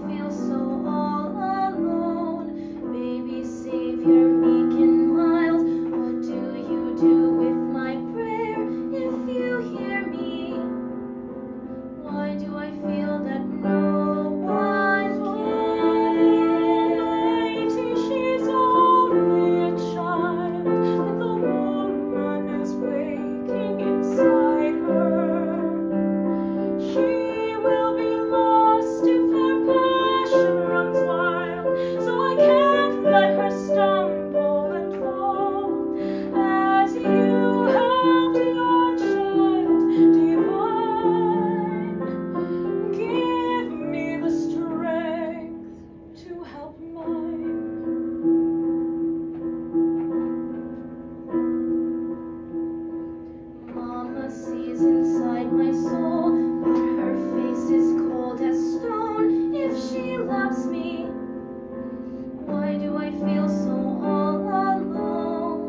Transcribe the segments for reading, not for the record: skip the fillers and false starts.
feel so all alone? Baby Savior, meek and mild, what do you do with my prayer if you hear me? Why do I feel that no one cares? She's only a child, but the woman is waking inside her. She will be lost if her passion runs wild, so I can't let her stumble and fall. As you helped your child divine, give me the strength to help mine. Mama sees inside my soul, but her face is cold as stone. If she loves me, why do I feel so all alone?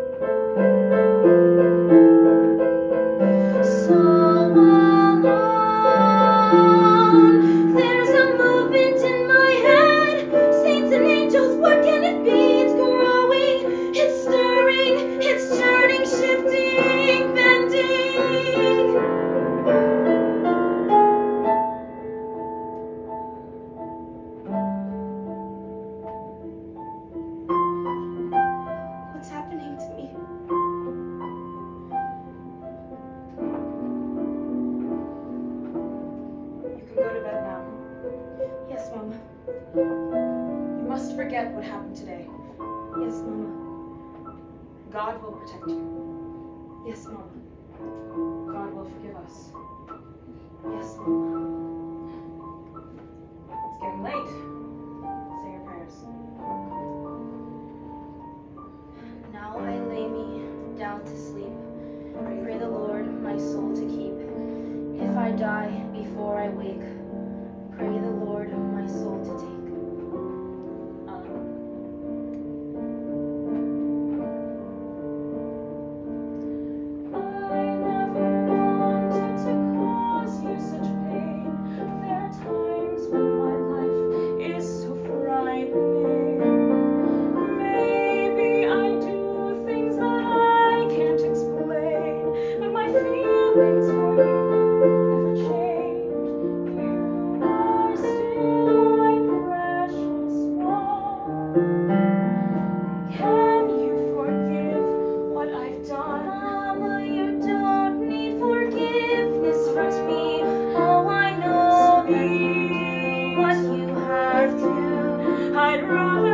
So alone. There's a movement in my head. Saints and angels, what can it be? It's growing, it's stirring, it's turning, shifting, bending. What's happening to me? You can go to bed now. Yes, Mama. You must forget what happened today. Yes, Mama. God will protect you. Yes, Mama. God will forgive us. Yes, Mama. It's getting late. Say your prayers. Now I lay me down to sleep. Pray the Lord my soul to keep. If I die before I wake, pray the Lord my soul to take. I never wanted to cause you such pain. There are times when my life is so frightening. Maybe I do things that I can't explain, but my feelings for you never change. You are still my precious one. Can you forgive what I've done? Mama, you don't need forgiveness from me. Oh, I know that you do what you have to. I'd rather